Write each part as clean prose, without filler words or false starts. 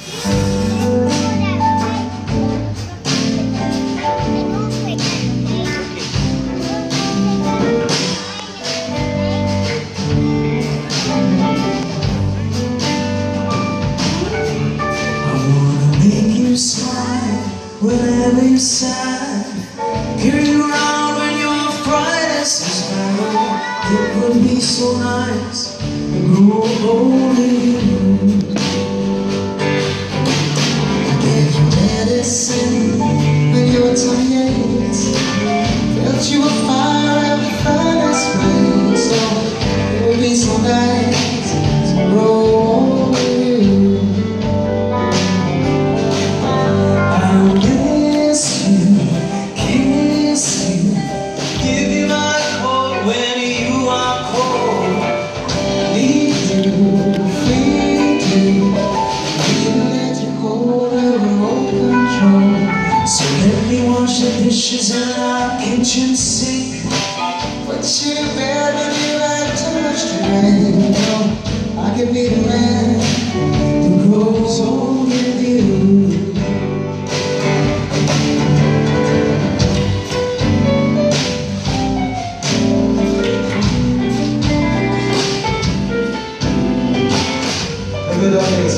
Whenever you're sad, carry you around when you're brightest as sparrow. It would be so nice to grow old in you. Give you medicine when you're tired. Felt you a fire every furnace flame. So it would be so nice to grow old in you. So let me wash the dishes in our kitchen sink. But you baby, you had too much to drink. I could be the man who grows old with you. A good audience.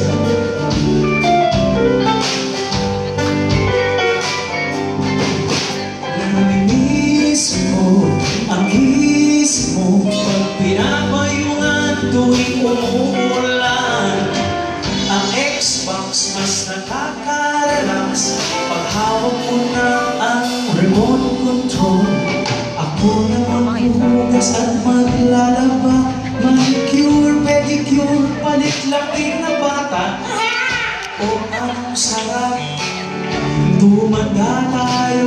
Ang kiss mo pag pinapayungan tuwing umuulan. Ang Xbox mas nakaka-relax pag hawak mo na ang remote control. Ako naman hugas at maglalaba, manicure, pedicure, palit-lapin na bata. O ang sarap, tumanda tayo